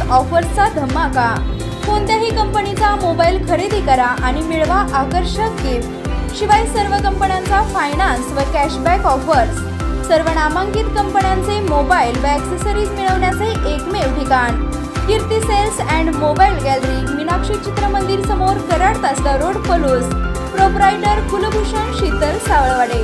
ऑफर्सचा धमाका। कोणत्याही कंपनीचा मोबाईल खरेदी करा आणि मिळवा आकर्षक गिफ्ट। शिवाय सर्व कंपन्यांचा फायनान्स व कॅशबॅक ऑफर्स। सर्व नामांकित कंपन्यांचे मोबाईल व ॲक्सेसरीज मिळवण्याचे एकमेव ठिकाण Kirti sales and mobile gallery, Meenakshi Chitramandir समोर, कराड तासगाव रोड, पलूस। प्रोप्रायटर कुलभूषण शीतल सावळवाडे।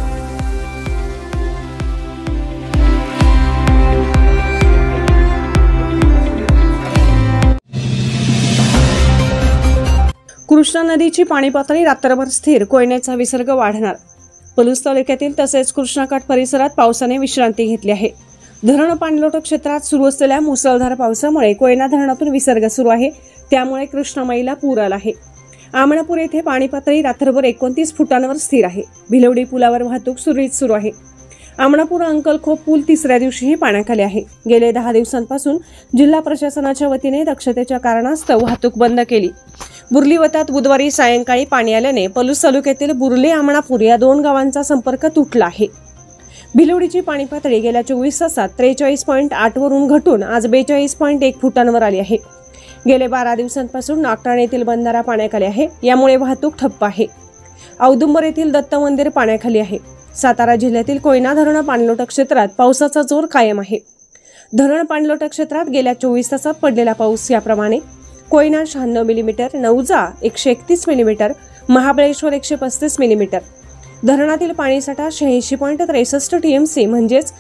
कृष्णा नदीची पाणी पातळी रात्रभर स्थिर, कोयनेचा विसर्ग वाढणार। पलूस तालुक्यातील तसेच कृष्णाकाठ परिसरात पावसाने विश्रांती घेतली आहे। धरण पाणलोट क्षेत्रात सुरू असलेल्या मुसळधार पावसामुळे कोयना धरणातून विसर्ग सुरू आहे, त्यामुळे कृष्णामाईला पूर आला आहे। आमणापूर येथे पाणी पातळी रात्रभर 29 फुटांवर स्थिर आहे। भिलवडी पुलावर वाहतूक सुरळीत सुरू आहे। आमणापूर अंकलखोप पूल तिसऱ्या दिवशीही पाण्याखाली आहे। गेले 10 दिवसांपासून जिल्हा प्रशासनाच्या वतीने दक्षतेच्या कारणास्तव वाहतूक बंद केली। बुर्ली वतात बुधवारी सायंकाळी पाणी आल्याने पलूस तालुक्यातील बुर्ले आमणापूर या 2 गावांचा संपर्क तुटला आहे। भिलवडीची पाणी पातळी गेल्या 24 तासात 43.8 वरून घटून आज 42.1 फुटांवर आली आहे। गेले 12 दिवसांपासून नागठाणे येथील बंधारा पाण्याखाली आहे, यामुळे वाहतूक ठप्प आहे। औदुंबर येथील दत्त मंदिर पाण्याखाली आहे। सातारा जिल्ह्यातील कोयना धरण पाणलोट क्षेत्रात पावसाचा जोर कायम आहे। धरण पाणलोट क्षेत्रात गेल्या 24 तासात पडलेला पाऊस याप्रमाणे: Koyna 96 millimetre, Navaja 131 millimetre, Mahabaleshwar 135 millimetre. धरणातील पाणीसाठा 86.63 TMC म्हणजेच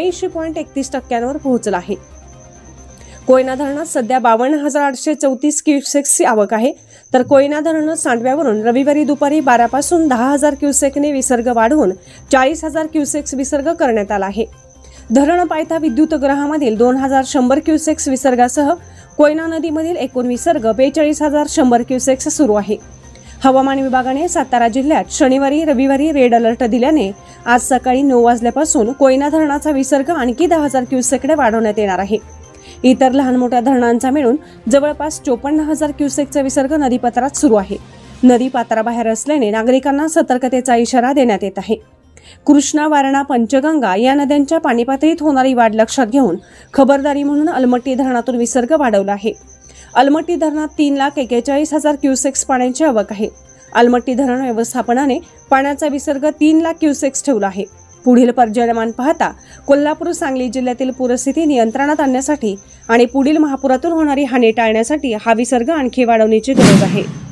82.31% पोहोचला आहे। कोयना धरणात सध्या 52,834 क्युसेक्सची आवक आहे, तर कोयना धरण सांडव्यावरून रविवारी दुपारी 12 पासून 10,000 क्युसेकने विसर्ग वाढवून 40,000 क्युसेक्स विसर्ग करण्यात आला आहे। धरण पायथा विद्युतगृहामधील 2,100 क्युसेक्स विसर्गासह कोयना नदीमधील एकूण विसर्ग 42,100 क्युसेक्स सुरू आहे। हवामान विभागाने सातारा जिल्ह्यात शनिवारी रविवारी रेड अलर्ट दिल्याने आज सकाळी 9 वाजल्यापासून कोयना धरणाचा विसर्ग आणखी 10,000 क्युसेकडे वाढवण्यात येणार आहे। इतर लहान मोठ्या धरणांचा मिळून जवळपास 54,000 क्युसेकचा विसर्ग नदीपात्रात सुरू आहे। नदी पात्राबाहेर असल्याने नागरिकांना सतर्कतेचा इशारा देण्यात येत आहे। कृष्णा, वारणा, पंचगंगा या नद्यांच्या पाणी पातळीत होणारी वाढ लक्षात घेऊन खबरदारी म्हणून अलमट्टी धरणातून विसर्ग वाढवला आहे। अलमट्टी धरणात 3,41,000 क्युसेक्स पाण्याची आवक आहे। अलमट्टी धरण व्यवस्थापनाने पाण्याचा विसर्ग 3,00,000 क्युसेक्स ठेवला आहे। पुढील पर्यायमान पाहता कोल्हापूर, सांगली जिल्ह्यातील पूरस्थिती नियंत्रणात आणण्यासाठी आणि पुढील महापुरातून होणारी हानी टाळण्यासाठी हा विसर्ग आणखी वाढवण्याची गरज आहे।